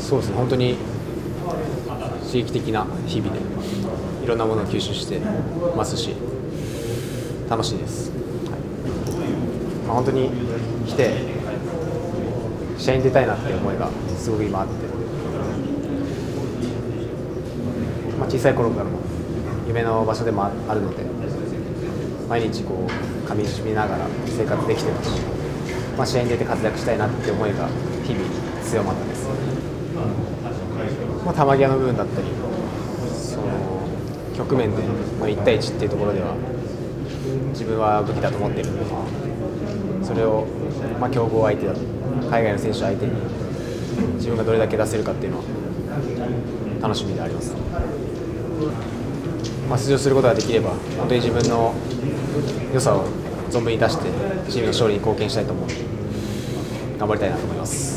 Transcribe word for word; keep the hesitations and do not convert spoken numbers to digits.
そうですね、本当に刺激的な日々でいろんなものを吸収してますし楽しいです、はいまあ、本当に来て試合に出たいなっていう思いがすごく今あって、まあ、小さい頃からの夢の場所でもあるので毎日こう噛みしめながら生活できてますし、まあ、試合に出て活躍したいなって思いが日々強まったです、まあ、球際の部分だったりその局面でのいち対いちっていうところでは自分は武器だと思っているのでそれを、まあ、強豪相手だと海外の選手相手に自分がどれだけ出せるかっていうのは楽しみであります、まあ、出場することができれば本当に自分の良さを存分に出してチームの勝利に貢献したいと思うので頑張りたいなと思います。